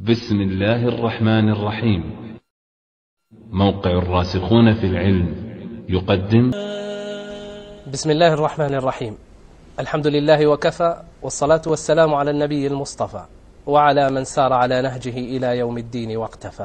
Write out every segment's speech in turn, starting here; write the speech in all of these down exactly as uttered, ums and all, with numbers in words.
بسم الله الرحمن الرحيم. موقع الراسخون في العلم يقدم. بسم الله الرحمن الرحيم. الحمد لله وكفى، والصلاة والسلام على النبي المصطفى وعلى من سار على نهجه إلى يوم الدين واقتفى.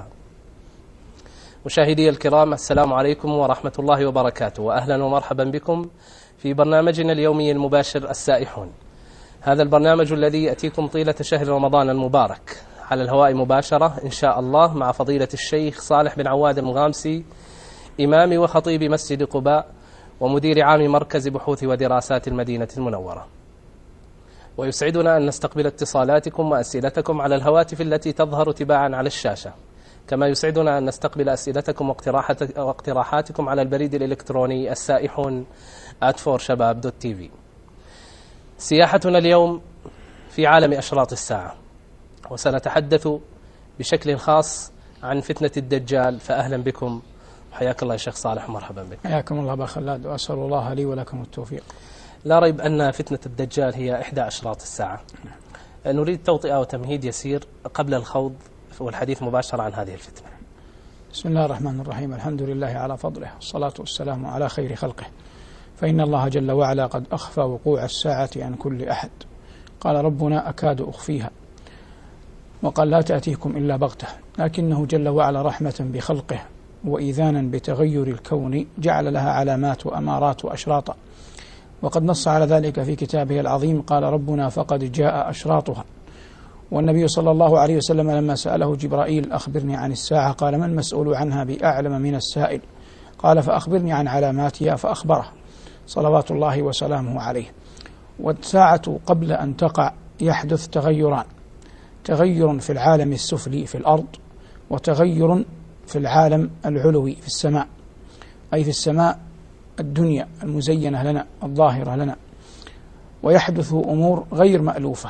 مشاهدي الكرام، السلام عليكم ورحمة الله وبركاته، وأهلا ومرحبا بكم في برنامجنا اليومي المباشر السائحون. هذا البرنامج الذي يأتيكم طيلة شهر رمضان المبارك على الهواء مباشرة إن شاء الله مع فضيلة الشيخ صالح بن عواد المغامسي، إمام وخطيب مسجد قباء ومدير عام مركز بحوث ودراسات المدينة المنورة. ويسعدنا أن نستقبل اتصالاتكم وأسئلتكم على الهواتف التي تظهر تباعا على الشاشة، كما يسعدنا أن نستقبل أسئلتكم واقتراحاتكم على البريد الإلكتروني السائحون آت فور شباب دوت تي في. سياحتنا اليوم في عالم أشراط الساعة، وسنتحدث بشكل خاص عن فتنة الدجال. فأهلا بكم، حياك الله يا شيخ صالح، مرحبا بك. حياكم الله أبا خلاد، وأسأل الله لي ولكم التوفيق. لا ريب أن فتنة الدجال هي إحدى أشراط الساعة. نريد توطئة وتمهيد يسير قبل الخوض والحديث مباشرة عن هذه الفتنة. بسم الله الرحمن الرحيم. الحمد لله على فضله، والصلاة والسلام على خير خلقه، فإن الله جل وعلا قد أخفى وقوع الساعة عن كل أحد. قال ربنا أكاد أخفيها، وقال لا تأتيكم إلا بغتة، لكنه جل وعلا رحمة بخلقه وإذانا بتغير الكون جعل لها علامات وأمارات وأشراطا، وقد نص على ذلك في كتابه العظيم. قال ربنا فقد جاء أشراطها. والنبي صلى الله عليه وسلم لما سأله جبرائيل أخبرني عن الساعة قال ما المسؤول عنها بأعلم من السائل، قال فأخبرني عن علاماتها، فأخبره صلوات الله وسلامه عليه. والساعة قبل أن تقع يحدث تغيران: تغير في العالم السفلي في الأرض، وتغير في العالم العلوي في السماء، أي في السماء الدنيا المزينة لنا الظاهرة لنا. ويحدث أمور غير مألوفة،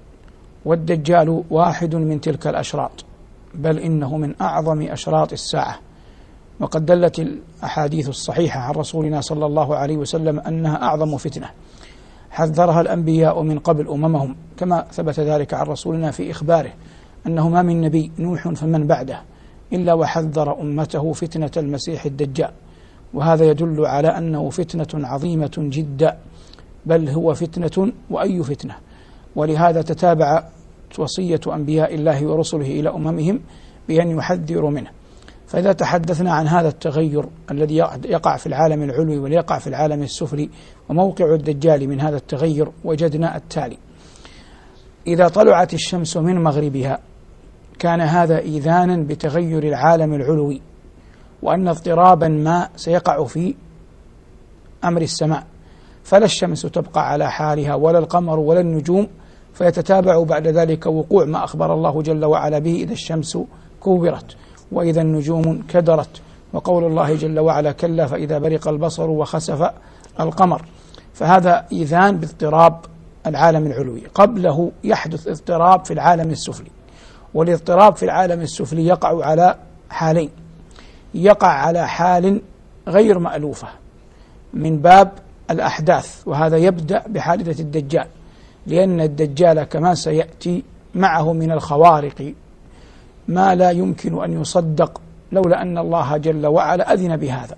والدجال واحد من تلك الأشراط، بل إنه من أعظم أشراط الساعة. وقد دلت الأحاديث الصحيحة عن رسولنا صلى الله عليه وسلم أنها أعظم فتنة حذرها الأنبياء من قبل أممهم، كما ثبت ذلك عن رسولنا في إخباره أنه ما من نبي نوح فمن بعده إلا وحذر أمته فتنة المسيح الدجال. وهذا يدل على أنه فتنة عظيمة جدا، بل هو فتنة وأي فتنة. ولهذا تتابع وصية أنبياء الله ورسله إلى أممهم بأن يحذروا منه. فإذا تحدثنا عن هذا التغير الذي يقع في العالم العلوي ويقع في العالم السفلي وموقع الدجال من هذا التغير، وجدنا التالي: إذا طلعت الشمس من مغربها كان هذا إذانا بتغير العالم العلوي، وأن اضطرابا ما سيقع في أمر السماء، فلا الشمس تبقى على حالها ولا القمر ولا النجوم، فيتتابع بعد ذلك وقوع ما أخبر الله جل وعلا به: إذا الشمس كورت وإذا النجوم كدرت، وقول الله جل وعلا: كلا فإذا برق البصر وخسف القمر. فهذا إذان باضطراب العالم العلوي. قبله يحدث اضطراب في العالم السفلي، والاضطراب في العالم السفلي يقع على حالين: يقع على حال غير مألوفة من باب الأحداث، وهذا يبدأ بحادثة الدجال، لأن الدجال كما سيأتي معه من الخوارق ما لا يمكن أن يصدق لولا أن الله جل وعلا أذن بهذا.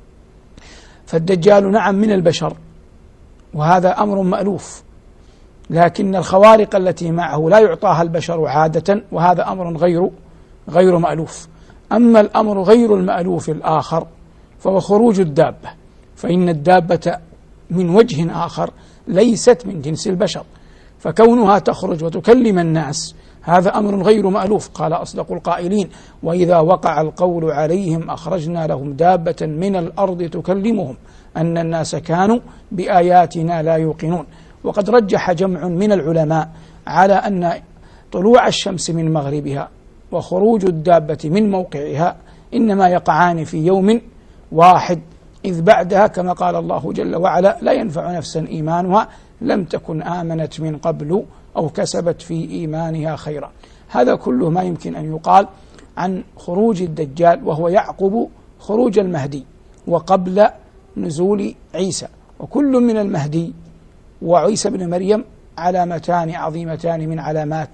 فالدجال نعم من البشر، وهذا أمر مألوف، لكن الخوارق التي معه لا يعطاها البشر عادة، وهذا أمر غير غير مألوف. أما الأمر غير المألوف الآخر فهو خروج الدابة، فإن الدابة من وجه آخر ليست من جنس البشر، فكونها تخرج وتكلم الناس هذا أمر غير مألوف. قال أصدق القائلين: وإذا وقع القول عليهم أخرجنا لهم دابة من الأرض تكلمهم أن الناس كانوا بآياتنا لا يوقنون. وقد رجح جمع من العلماء على أن طلوع الشمس من مغربها وخروج الدابة من موقعها إنما يقعان في يوم واحد، إذ بعدها كما قال الله جل وعلا: لا ينفع نفسا إيمانها لم تكن آمنت من قبل أو كسبت في إيمانها خيرا. هذا كله ما يمكن أن يقال عن خروج الدجال، وهو يعقب خروج المهدي وقبل نزول عيسى. وكل من المهدي وعيسى بن مريم علامتان عظيمتان من علامات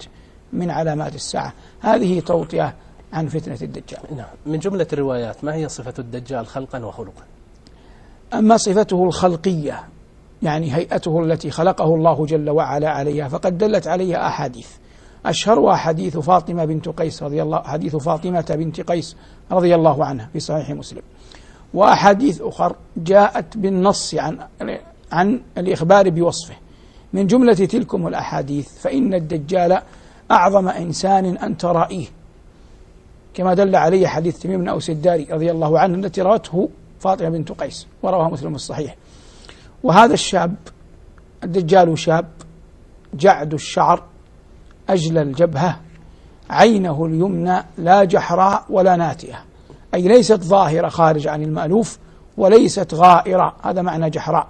من علامات الساعة. هذه توطئة عن فتنة الدجال. نعم. من جملة الروايات ما هي صفة الدجال خلقا وخلقا؟ أما صفته الخلقية يعني هيئته التي خلقه الله جل وعلا عليها فقد دلت عليها أحاديث، أشهرها حديث فاطمة بنت قيس رضي الله حديث فاطمة بنت قيس رضي الله عنها في صحيح مسلم، وأحاديث أخر جاءت بالنص عن عن الإخبار بوصفه. من جملة تلكم الأحاديث فإن الدجال أعظم إنسان أنت رائيه، كما دل عليه حديث تميم بن أوس الداري رضي الله عنه التي روته فاطمة بنت قيس ورواه مسلم الصحيح. وهذا الشاب الدجال شاب جعد الشعر أجل الجبهة عينه اليمنى لا جحراء ولا ناتئة، أي ليست ظاهرة خارج عن المألوف وليست غائرة، هذا معنى جحراء،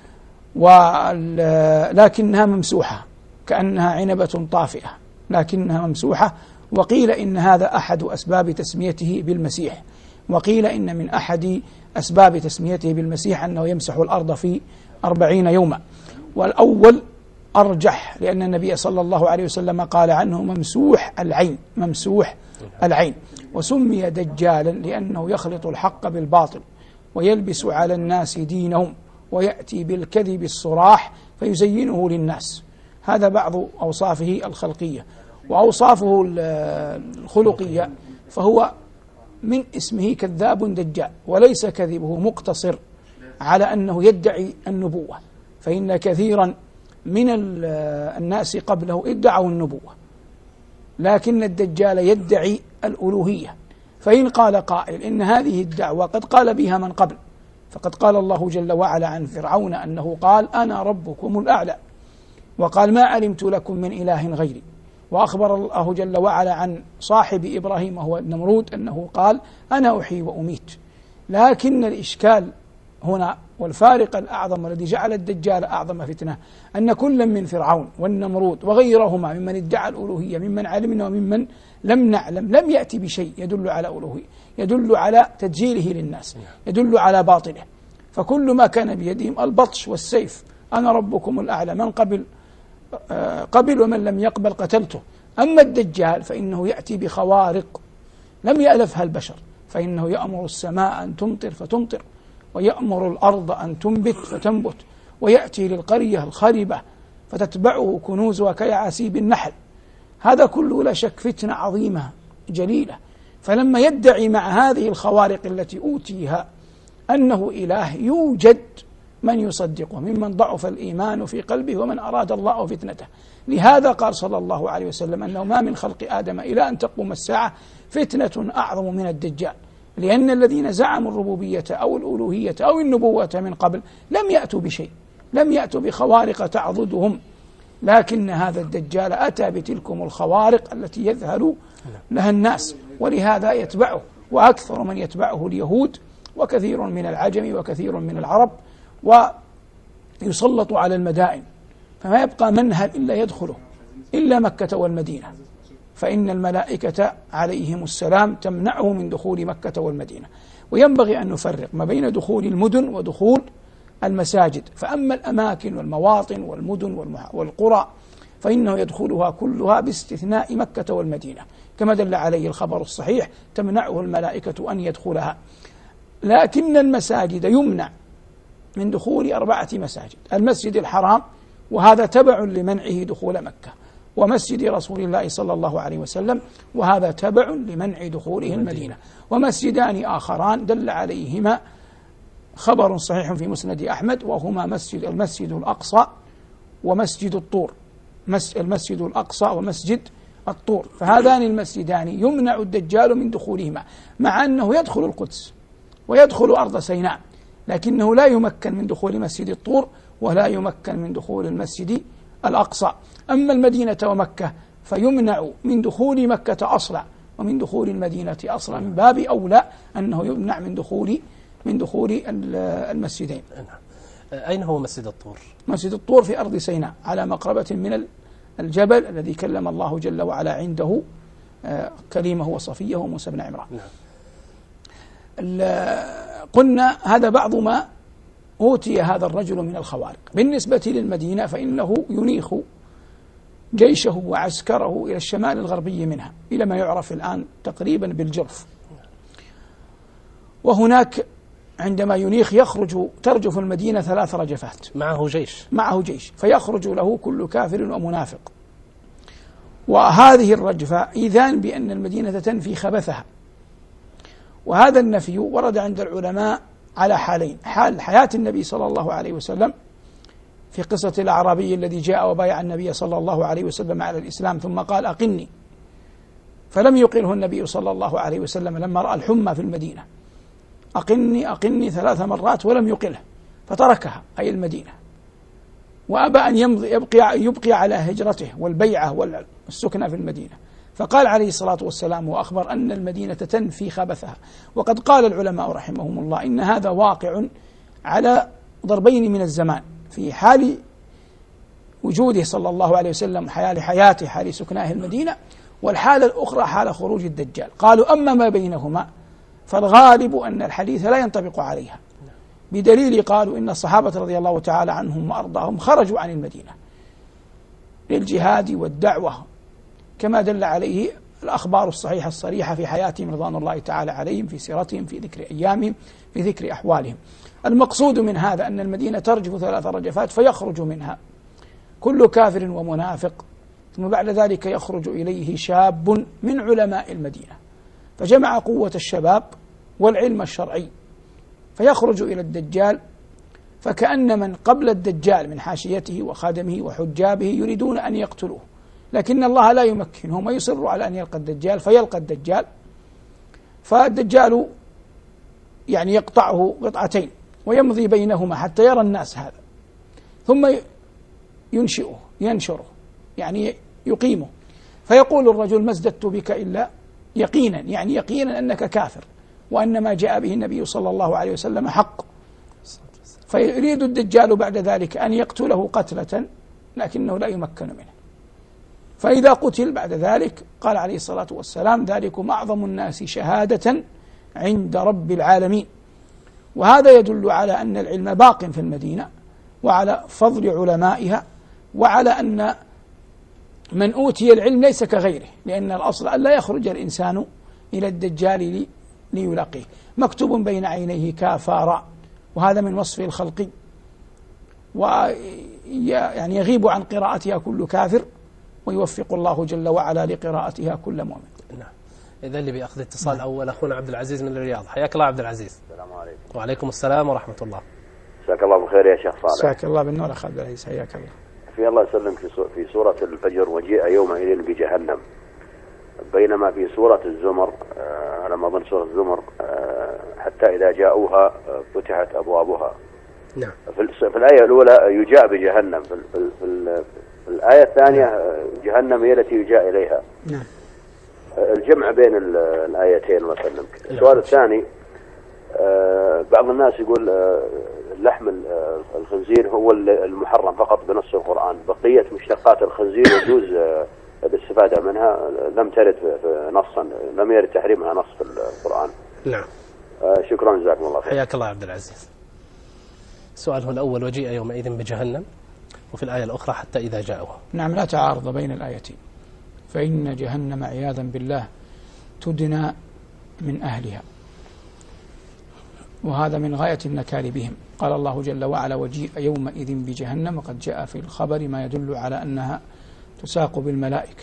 ولكنها ممسوحة كأنها عنبة طافئة لكنها ممسوحة. وقيل إن هذا أحد أسباب تسميته بالمسيح، وقيل إن من أحد أسباب تسميته بالمسيح أنه يمسح الأرض في أربعين يوما، والأول أرجح لأن النبي صلى الله عليه وسلم قال عنه ممسوح العين ممسوح العين. وسمي دجالا لأنه يخلط الحق بالباطل ويلبس على الناس دينهم ويأتي بالكذب الصراح فيزينه للناس. هذا بعض أوصافه الخلقية. وأوصافه الخلقية فهو من اسمه كذاب دجال، وليس كذبه مقتصر على أنه يدعي النبوة، فإن كثيرا من الناس قبله ادعوا النبوة، لكن الدجال يدعي الألوهية. فإن قال قائل إن هذه الدعوة قد قال بها من قبل، فقد قال الله جل وعلا عن فرعون أنه قال أنا ربكم الأعلى، وقال ما علمت لكم من إله غيري، وأخبر الله جل وعلا عن صاحب إبراهيم وهو النمرود أنه قال أنا أحيي وأميت. لكن الإشكال هنا والفارق الأعظم الذي جعل الدجال أعظم فتنة أن كل من فرعون والنمرود وغيرهما ممن ادعى الألوهية ممن علمنا وممن لم نعلم لم يأتي بشيء يدل على ألوهية، يدل على تدجيله للناس، يدل على باطله. فكل ما كان بيدهم البطش والسيف، أنا ربكم الأعلى، من قبل قبل ومن لم يقبل قتلته. أما الدجال فإنه يأتي بخوارق لم يألفها البشر، فإنه يأمر السماء أن تمطر فتمطر، ويأمر الأرض أن تنبت فتنبت، ويأتي للقرية الخربة فتتبعه كنوزها كيعاسيب النحل. هذا كله لا شك فتنة عظيمة جليلة. فلما يدعي مع هذه الخوارق التي أوتيها أنه إله، يوجد من يصدقه ممن ضعف الإيمان في قلبه ومن أراد الله فتنته. لهذا قال صلى الله عليه وسلم أنه ما من خلق آدم إلى أن تقوم الساعة فتنة أعظم من الدجال، لأن الذين زعموا الربوبية أو الألوهية أو النبوة من قبل لم يأتوا بشيء، لم يأتوا بخوارق تعضدهم، لكن هذا الدجال أتى بتلكم الخوارق التي يذهل لها الناس، ولهذا يتبعه، وأكثر من يتبعه اليهود وكثير من العجم وكثير من العرب، ويسلط على المدائن، فما يبقى منهل إلا يدخله إلا مكة والمدينة، فإن الملائكة عليهم السلام تمنعه من دخول مكة والمدينة. وينبغي أن نفرق ما بين دخول المدن ودخول المساجد. فأما الأماكن والمواطن والمدن والقرى فإنه يدخلها كلها باستثناء مكة والمدينة، كما دل عليه الخبر الصحيح تمنعه الملائكة أن يدخلها. لكن المساجد يمنع من دخول أربعة مساجد: المسجد الحرام، وهذا تبع لمنعه دخول مكة، ومسجد رسول الله صلى الله عليه وسلم، وهذا تبع لمنع دخوله المدينة، ومسجدان آخران دل عليهما خبر صحيح في مسند أحمد، وهما مسجد المسجد الأقصى ومسجد الطور، المسجد الأقصى ومسجد الطور، فهذان المسجدان يمنع الدجال من دخولهما، مع أنه يدخل القدس ويدخل أرض سيناء، لكنه لا يمكن من دخول مسجد الطور ولا يمكن من دخول المسجد الأقصى. أما المدينة ومكة فيمنع من دخول مكة أصلا ومن دخول المدينة أصلا، من باب أولى أنه يمنع من دخول من دخول المسجدين. أين هو مسجد الطور؟ مسجد الطور في أرض سيناء على مقربة من الجبل الذي كلم الله جل وعلا عنده كليمه وصفيه موسى بن عمران. قلنا هذا بعض ما أوتي هذا الرجل من الخوارق. بالنسبة للمدينة فإنه ينيخ جيشه وعسكره إلى الشمال الغربي منها، إلى ما يعرف الآن تقريبا بالجرف. وهناك عندما ينيخ يخرج ترجف المدينة ثلاث رجفات، معه جيش معه جيش فيخرج له كل كافر ومنافق. وهذه الرجفة إيذان بأن المدينة تنفي خبثها. وهذا النفي ورد عند العلماء على حالين: حال حياة النبي صلى الله عليه وسلم في قصة الأعرابي الذي جاء وبايع النبي صلى الله عليه وسلم على الإسلام ثم قال أقني، فلم يقله النبي صلى الله عليه وسلم لما رأى الحمى في المدينة، أقني أقني ثلاث مرات ولم يقله فتركها أي المدينة، وأبى أن يمضي يبقي, يبقي على هجرته والبيعة والسكنة في المدينة. فقال عليه الصلاة والسلام وأخبر أن المدينة تنفي خبثها. وقد قال العلماء رحمهم الله إن هذا واقع على ضربين من الزمان: في حال وجوده صلى الله عليه وسلم، حال حياته، حال سكناه المدينة، والحالة الأخرى حال خروج الدجال. قالوا أما ما بينهما فالغالب أن الحديث لا ينطبق عليها، بدليل قالوا إن الصحابة رضي الله تعالى عنهم وأرضاهم خرجوا عن المدينة للجهاد والدعوة، كما دل عليه الأخبار الصحيحة الصريحة في حياتهم رضوان الله تعالى عليهم، في سيرتهم، في ذكر أيامهم، في ذكر أحوالهم. المقصود من هذا أن المدينة ترجف ثلاث رجفات فيخرج منها كل كافر ومنافق، ثم بعد ذلك يخرج إليه شاب من علماء المدينة فجمع قوة الشباب والعلم الشرعي، فيخرج إلى الدجال، فكأن من قبل الدجال من حاشيته وخادمه وحجابه يريدون أن يقتلوه، لكن الله لا يمكنهم ويصر على أن يلقى الدجال، فيلقى الدجال، فالدجال يعني يقطعه قطعتين ويمضي بينهما حتى يرى الناس هذا، ثم ينشئه ينشره يعني يقيمه، فيقول الرجل: ما ازددت بك إلا يقينا، يعني يقينا أنك كافر وأن ما جاء به النبي صلى الله عليه وسلم حق. فيريد الدجال بعد ذلك أن يقتله قتلة لكنه لا يمكن منه، فإذا قتل بعد ذلك قال عليه الصلاة والسلام: ذلكم أعظم الناس شهادة عند رب العالمين. وهذا يدل على أن العلم باق في المدينة، وعلى فضل علمائها، وعلى أن من أوتي العلم ليس كغيره، لأن الأصل أن لا يخرج الإنسان إلى الدجال ليلاقيه. مكتوب بين عينيه كافارا، وهذا من وصفه الخلقي، ويعني يغيب عن قراءتها كل كافر، ويوفق الله جل وعلا لقراءتها كل مؤمن. نعم. إذا اللي بيأخذ اتصال نعم. أول أخونا عبد العزيز من الرياض. حياك الله عبد العزيز. السلام عليكم. وعليكم السلام ورحمة الله. مساك الله بالخير يا شيخ صالح. مساك الله بالنور أخ عبد العزيز، حياك الله. في الله يسلمك، في سورة الفجر: وجيء يومئذ بجهنم، بينما في سورة الزمر آه على ما أظن سورة الزمر آه حتى إذا جاءوها آه فتحت أبوابها. نعم. في, في الآية الأولى يجاء بجهنم، في, في, في, في الآية الثانية جهنم هي التي يجاء إليها. نعم. الجمع بين الآيتين وسلمك. السؤال الثاني: آه بعض الناس يقول آه لحم الخنزير هو المحرم فقط بنص القرآن، بقية مشتقات الخنزير يجوز آه الاستفادة منها، لم ترد في نصا، لم يرد تحريمها نص في القرآن. نعم. آه شكرا، جزاكم الله خير. حياك الله عبد العزيز. سؤاله الأول: وجيء يومئذ بجهنم، وفي الآية الأخرى حتى إذا جاءوها. نعم، لا تعارض بين الآيتين، فإن جهنم عياذا بالله تدنى من أهلها، وهذا من غاية النكال بهم. قال الله جل وعلا: وجيء يومئذ بجهنم، وقد جاء في الخبر ما يدل على أنها تساق بالملائكة.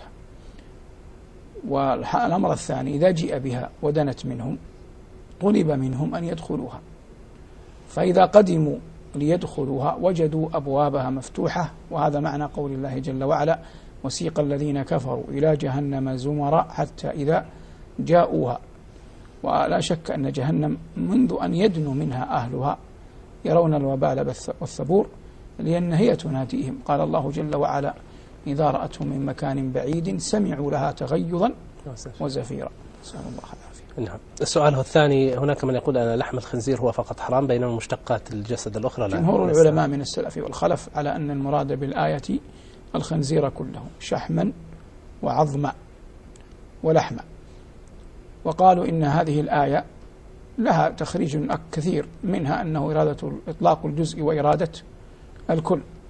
والأمر الثاني: إذا جيء بها ودنت منهم طلب منهم أن يدخلوها، فإذا قدموا ليدخلوها وجدوا أبوابها مفتوحة، وهذا معنى قول الله جل وعلا: وسيق الذين كفروا إلى جهنم زمرا حتى إذا جاءوها. ولا شك أن جهنم منذ أن يدنو منها أهلها يرون الوبال والثبور، لأن هي تناديهم. قال الله جل وعلا: إذا رأتهم من مكان بعيد سمعوا لها تغيظا وزفيرا. نسأل الله العافية. نعم. السؤال الثاني: هناك من يقول أن لحم الخنزير هو فقط حرام، بينما مشتقات الجسد الأخرى لا. جمهور العلماء من السلف والخلف على أن المراد بالآية الخنزير كله، شحما وعظما ولحما، وقالوا إن هذه الآية لها تخريج كثير، منها أنه إرادة إطلاق الجزء وإرادة الكل،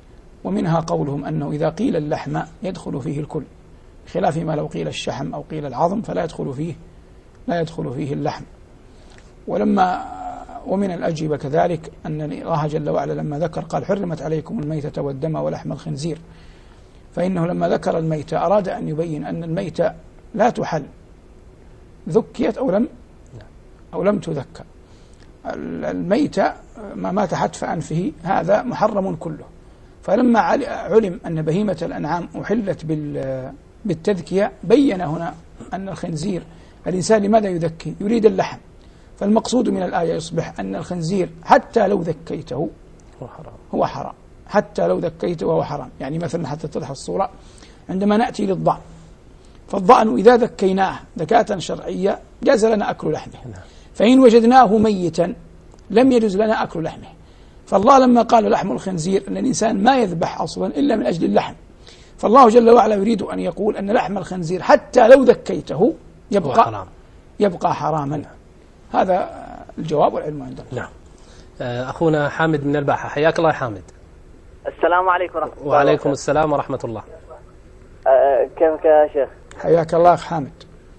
ومنها قولهم أنه إذا قيل اللحم يدخل فيه الكل، خلاف ما لو قيل الشحم أو قيل العظم فلا يدخل فيه لا يدخل فيه اللحم. ولما ومن الأجوبة كذلك أن الله جل وعلا لما ذكر قال حرمت عليكم الميتة والدم ولحم الخنزير، فإنه لما ذكر الميتة أراد أن يبين أن الميتة لا تحل، ذكيت أو لم أو لم تذكى. الميتة ما مات حتف أنفه هذا محرم كله، فلما علم أن بهيمة الأنعام أحلت بالتذكية بين هنا أن الخنزير الإنسان لماذا يذكي؟ يريد اللحم، فالمقصود من الآية يصبح أن الخنزير حتى لو ذكيته هو حرام، هو حرام حتى لو ذكيته وهو حرام. يعني مثلا حتى تتضح الصورة عندما نأتي للضأن، فالضأن إذا ذكيناه ذكاة شرعية جاز لنا أكل لحمه، فإن وجدناه ميتا لم يجوز لنا أكل لحمه. فالله لما قال لحم الخنزير أن الإنسان ما يذبح أصلا إلا من أجل اللحم، فالله جل وعلا يريد أن يقول أن لحم الخنزير حتى لو ذكيته يبقى حرام. يبقى حراما. هذا الجواب والعلم عندنا. نعم. أخونا حامد من الباحة، حياك الله يا حامد. السلام عليكم ورحمة الله. وعليكم السلام ورحمة الله. أه كيفك يا شيخ؟ حياك الله أخ حامد.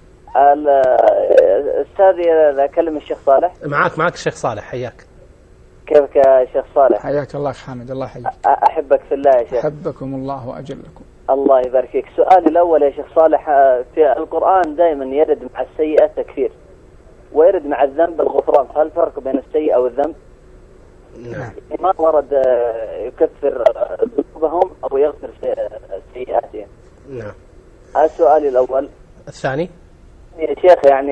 أستاذي أكلم الشيخ صالح. معك معك الشيخ صالح، حياك. كيفك يا شيخ صالح؟ حياك الله أخ حامد، الله يحييك. أحبك في الله يا شيخ. أحبكم الله وأجلكم. الله يبارك فيك. سؤالي الأول يا شيخ صالح، في القرآن دائما يرد مع السيئة تكفير ويرد مع الذنب الغفران، هل الفرق بين السيئة والذنب؟ نعم. ما ورد يكفر ذنوبهم أو يغفر سيئاتهم. نعم. هذا سؤالي الأول. الثاني يا شيخ، يعني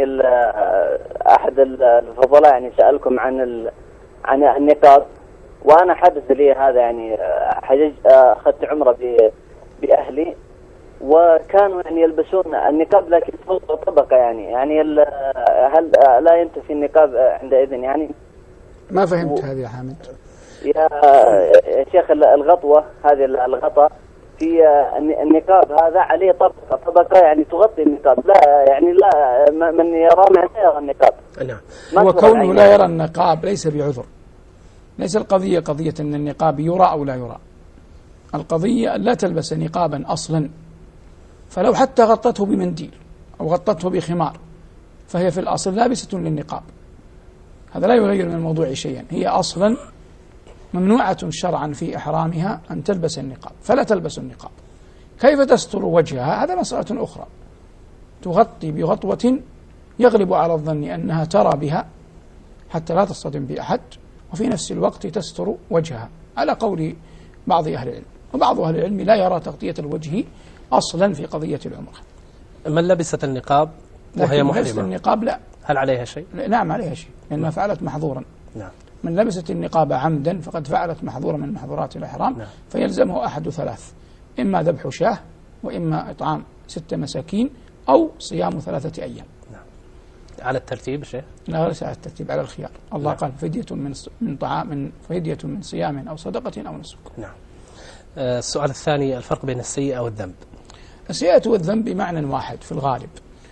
أحد الفضلاء يعني سألكم عن عن النقاب، وأنا حدث لي هذا، يعني حجج أخذت عمرة بأهلي وكانوا يعني يلبسون النقاب لكن فوق طبقة، يعني يعني هل لا ينتفي النقاب عندئذ؟ يعني ما فهمت و... هذه يا حامد. يا شيخ، الغطوة هذه الغطاء في النقاب هذا عليه طبقة طبقة يعني تغطي النقاب، لا يعني لا من يرى من لا يرى النقاب. نعم. هو كونه لا يرى النقاب ليس بعذر، ليس القضية قضية أن النقاب يرى أو لا يرى، القضية أن لا تلبس نقابا أصلا، فلو حتى غطته بمنديل أو غطته بخمار فهي في الأصل لابسة للنقاب، هذا لا يغير من الموضوع شيئا، هي أصلا ممنوعة شرعا في إحرامها أن تلبس النقاب، فلا تلبس النقاب. كيف تستر وجهها هذا مسألة أخرى، تغطي بغطوة يغلب على الظن أنها ترى بها حتى لا تصطدم بأحد، وفي نفس الوقت تستر وجهها على قول بعض أهل العلم، وبعض أهل العلم لا يرى تغطية الوجه أصلا في قضية العمرة. من لبست النقاب وهي محرمة، لبست النقاب لا، هل عليها شيء؟ نعم عليها شيء، لأنها فعلت محظورا. نعم. من لبست النقاب عمدا فقد فعلت محظورا من محظورات الإحرام. نعم. فيلزمه أحد ثلاث، إما ذبح شاه، وإما إطعام ست مساكين، أو صيام ثلاثة أيام. نعم. على الترتيب شيخ؟ لا، ليس على الترتيب، على الخيار. الله نعم. قال فدية من من طعام من فدية من صيام أو صدقة أو نسك. نعم. آه السؤال الثاني، الفرق بين السيئة والذنب. السيئة والذنب بمعنى واحد في الغالب،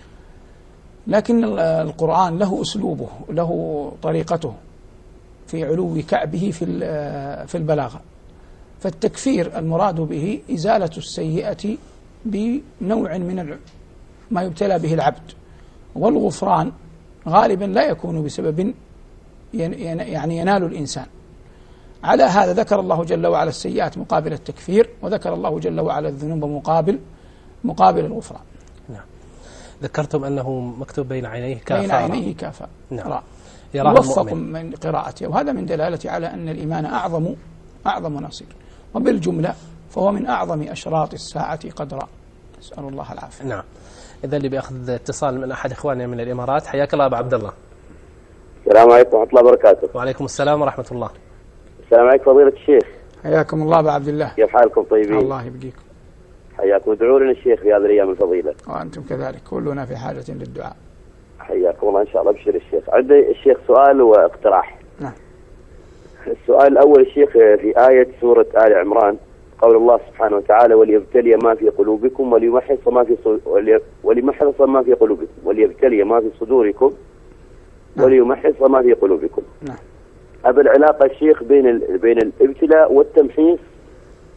لكن القرآن له أسلوبه، له طريقته في علو كعبه في في البلاغة. فالتكفير المراد به إزالة السيئة بنوع من ما يبتلى به العبد، والغفران غالبا لا يكون بسبب يعني ينال الإنسان. على هذا ذكر الله جل وعلا السيئات مقابل التكفير، وذكر الله جل وعلا الذنوب مقابل مقابل الغفران. نعم. ذكرتم أنه مكتوب بين عينيه كافة. بين عينيه كافة. نعم. يوفق من قراءته، وهذا من دلالة على أن الإيمان أعظم أعظم نصير، وبالجملة فهو من أعظم أشراط الساعة قدرا، نسأل الله العافية. نعم. إذا اللي بيأخذ اتصال من أحد إخواننا من الإمارات، حياك الله أبو عبد الله. السلام عليكم ورحمة الله وبركاته. وعليكم السلام ورحمة الله. السلام عليكم فضيلة الشيخ. حياكم الله أبو عبد الله. كيف حالكم طيبين؟ الله يبقيكم. حياكم، ادعوا لنا الشيخ في هذه الأيام الفضيلة. وأنتم كذلك، كلنا في حاجة للدعاء. حياكم الله، إن شاء الله. ابشر الشيخ. عندي الشيخ سؤال واقتراح. نعم. السؤال الأول الشيخ، في آية سورة آل عمران قول الله سبحانه وتعالى وليبتلي ما في قلوبكم وليمحص ما في وليمحص ما في قلوبكم وليبتلي ما في صدوركم وليمحص ما في قلوبكم. نعم. أبا العلاقة الشيخ بين ال... بين الابتلاء والتمحيص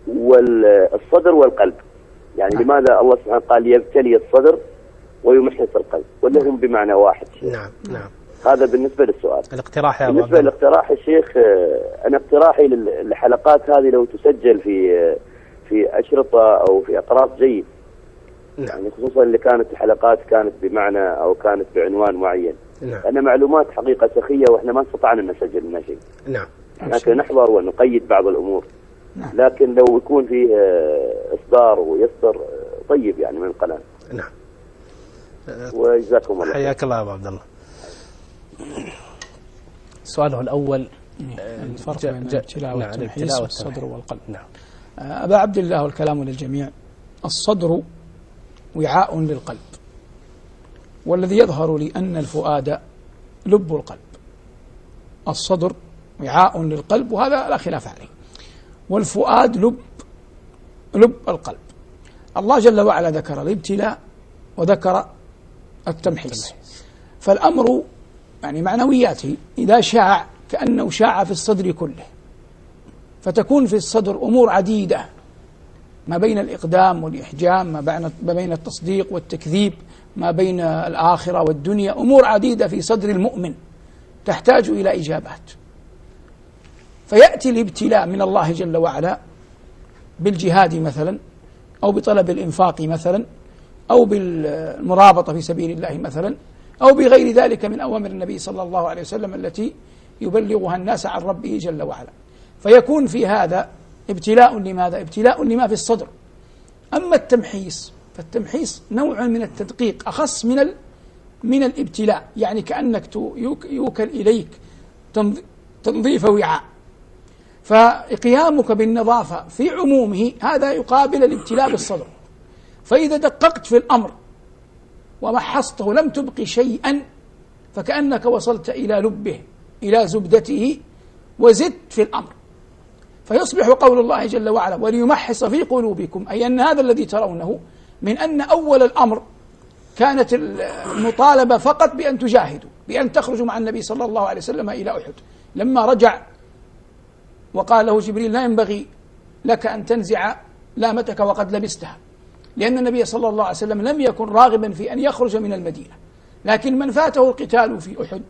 والصدر والقلب. يعني نعم. لماذا الله سبحانه قال يبتلي الصدر ويمحص القلب ولا هم بمعنى واحد؟ نعم نعم. هذا بالنسبة للسؤال. الاقتراح يا بالنسبة للاقتراح الشيخ، أنا اقتراحي للحلقات هذه لو تسجل في في أشرطة أو في أقراص جيد. نعم. يعني خصوصا اللي كانت الحلقات كانت بمعنى أو كانت بعنوان معين. نعم. لأن معلومات حقيقة سخية وإحنا ما استطعنا أن نسجل لنا شيء. نعم. لكن نحضر ونقيد بعض الأمور. نعم. لكن لو يكون فيه إصدار ويصدر طيب يعني من القناة. نعم. وجزاكم الله. حياك الله يا أبو عبد الله. سؤاله الأول الفرق بين الابتلاء والتمحيص والصدر والقلب. نعم. أبا عبد الله والكلام للجميع. الصدر وعاء للقلب، والذي يظهر لي أن الفؤاد لب القلب. الصدر وعاء للقلب وهذا لا خلاف عليه، والفؤاد لب لب القلب. الله جل وعلا ذكر الابتلاء وذكر التمحيص، فالأمر يعني معنوياته إذا شاع كأنه شاع في الصدر كله، فتكون في الصدر أمور عديدة ما بين الإقدام والإحجام، ما بين التصديق والتكذيب، ما بين الآخرة والدنيا، أمور عديدة في صدر المؤمن تحتاج إلى إجابات. فيأتي الابتلاء من الله جل وعلا بالجهاد مثلا، أو بطلب الإنفاق مثلا، أو بالمرابطة في سبيل الله مثلا، أو بغير ذلك من أوامر النبي صلى الله عليه وسلم التي يبلغها الناس عن ربه جل وعلا. فيكون في هذا ابتلاء لماذا؟ ابتلاء لما في الصدر. أما التمحيص فالتمحيص نوع من التدقيق أخص من من الابتلاء، يعني كأنك يوكل إليك تنظيف وعاء، فقيامك بالنظافة في عمومه هذا يقابل الابتلاء بالصدر. فإذا دققت في الأمر ومحصته لم تبقي شيئا فكأنك وصلت إلى لبه إلى زبدته وزدت في الأمر، فيصبح قول الله جل وعلا وليمحص في قلوبكم، أي أن هذا الذي ترونه من أن أول الأمر كانت المطالبة فقط بأن تجاهدوا، بأن تخرجوا مع النبي صلى الله عليه وسلم إلى أحد. لما رجع وقال له جبريل لا ينبغي لك أن تنزع لامتك وقد لبستها، لأن النبي صلى الله عليه وسلم لم يكن راغبا في أن يخرج من المدينة، لكن من فاته القتال في أحد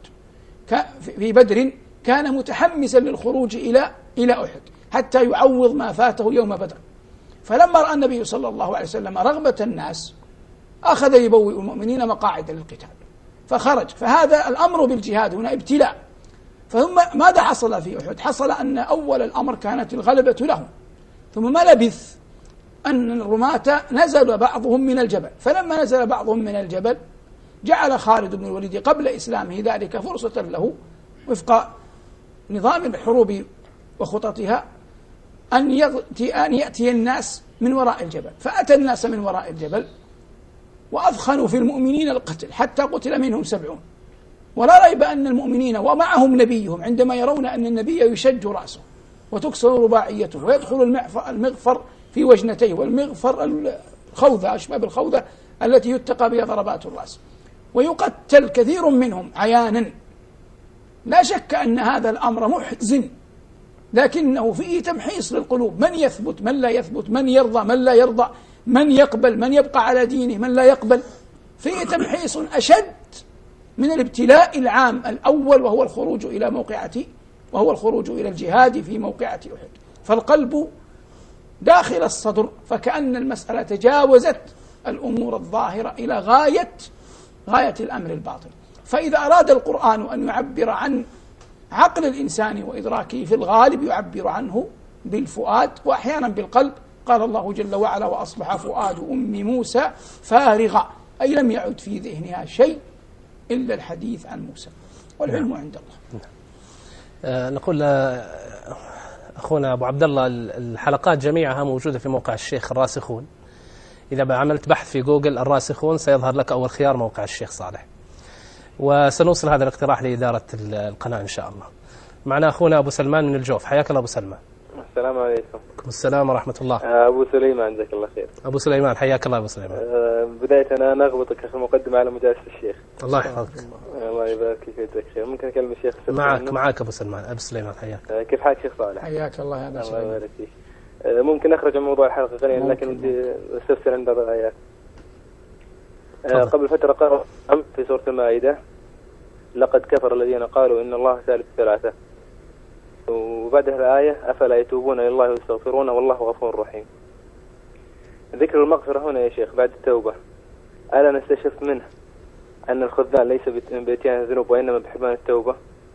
في بدر كان متحمسا للخروج إلى إلى أحد حتى يعوض ما فاته يوم بدر. فلما رأى النبي صلى الله عليه وسلم رغبة الناس أخذ يبوئ المؤمنين مقاعد للقتال فخرج. فهذا الأمر بالجهاد هنا ابتلاء. فثم ماذا حصل في أحد؟ حصل أن أول الأمر كانت الغلبة لهم، ثم ما لبث أن الرماة نزل بعضهم من الجبل، فلما نزل بعضهم من الجبل جعل خالد بن الوليد قبل إسلامه ذلك فرصة له وفق نظام الحروب وخططها أن يأتي, أن يأتي الناس من وراء الجبل، فأتى الناس من وراء الجبل وأثخنوا في المؤمنين القتل حتى قتل منهم سبعون. ولا ريب أن المؤمنين ومعهم نبيهم عندما يرون أن النبي يشج رأسه وتكسر رباعيته ويدخل المغفر في وجنتيه، والمغفر الخوذة أشباب الخوذة التي يتقى بها ضربات الرأس، ويقتل كثير منهم عيانا. لا شك أن هذا الأمر محزن، لكنه فيه تمحيص للقلوب، من يثبت من لا يثبت، من يرضى من لا يرضى، من يقبل من يبقى على دينه من لا يقبل. فيه تمحيص أشد من الابتلاء العام الأول وهو الخروج إلى موقعة وهو الخروج إلى الجهاد في موقعة أحد. فالقلب داخل الصدر، فكأن المسألة تجاوزت الأمور الظاهرة إلى غاية غاية الأمر الباطن. فإذا أراد القرآن أن يعبر عن عقل الإنسان وإدراكه في الغالب يعبر عنه بالفؤاد وأحيانا بالقلب. قال الله جل وعلا وأصبح فؤاد أم موسى فارغا، أي لم يعد في ذهنها شيء إلا الحديث عن موسى، والعلم عند الله. آه نقول أخونا أبو عبد الله الحلقات جميعها موجودة في موقع الشيخ الراسخون. إذا عملت بحث في جوجل الراسخون سيظهر لك أول خيار موقع الشيخ صالح، وسنوصل هذا الاقتراح لإدارة القناة إن شاء الله. معنا أخونا أبو سلمان من الجوف. حياك الله أبو سلمان. السلام عليكم. السلام ورحمة الله. أبو سليمان جزاك الله خير. أبو سليمان حياك الله أبو سليمان. بداية أنا نغبطك في المقدمة على مجالس الشيخ. الله يحفظك. الله يبارك فيك ويجزاك خير. ممكن أكلم الشيخ؟ معك معك أبو سلمان. أبو سليمان حياك. كيف حالك شيخ صالح؟ حياك الله. هذا الله يبارك فيك. ممكن أخرج من موضوع الحلقة قليلا لكن بدي أستفسر عن بعض الآيات. قبل فترة قرأ في سورة المائدة لقد كفر الذين قالوا إن الله ثالث ثلاثة، وبعدها الآية أفلا يتوبون إلى الله ويستغفرون والله غفور رحيم. ذكر المغفرة هنا يا شيخ بعد التوبة، ألا نستشف منه أن الخذلان ليس بإتيان الذنوب وإنما بحرمان التوبة؟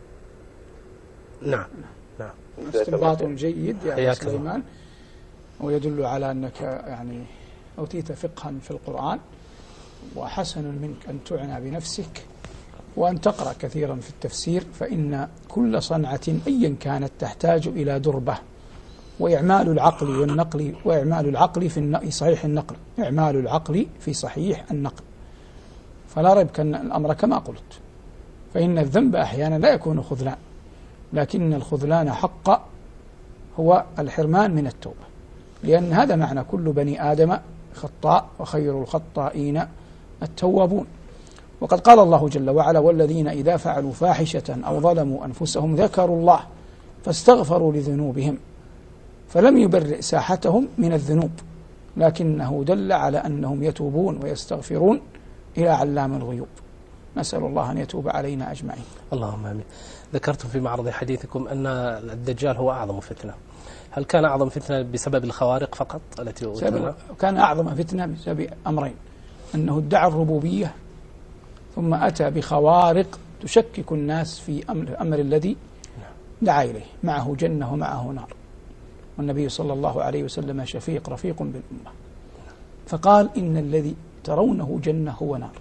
نعم نعم استنباط جيد يا سليمان، ويدل على أنك يعني أوتيت فقها في القرآن، وحسن منك أن تعنى بنفسك وأن تقرأ كثيرا في التفسير، فإن كل صنعة أيا كانت تحتاج إلى دربة، وإعمال العقل والنقل وإعمال العقل في صحيح النقل إعمال العقل في صحيح النقل. فلا ريب أن الأمر كما قلت، فإن الذنب أحيانا لا يكون خذلان، لكن الخذلان حق هو الحرمان من التوبة، لأن هذا معنى كل بني آدم خطاء وخير الخطائين التوابون. وقد قال الله جل وعلا والذين إذا فعلوا فاحشة أو ظلموا أنفسهم ذكروا الله فاستغفروا لذنوبهم فلم يبرئ ساحتهم من الذنوب، لكنه دل على أنهم يتوبون ويستغفرون إلى علام الغيوب. نسأل الله أن يتوب علينا أجمعين. اللهم آمين. ذكرتم في معرض حديثكم أن الدجال هو أعظم فتنة، هل كان أعظم فتنة بسبب الخوارق فقط التي أوتينا؟ كان أعظم فتنة بسبب أمرين، أنه ادعى الربوبية ثم أتى بخوارق تشكك الناس في أمر, أمر الذي دعا إليه، معه جنة ومعه نار، والنبي صلى الله عليه وسلم شفيق رفيق بالأمة، فقال إن الذي ترونه جنة هو نار،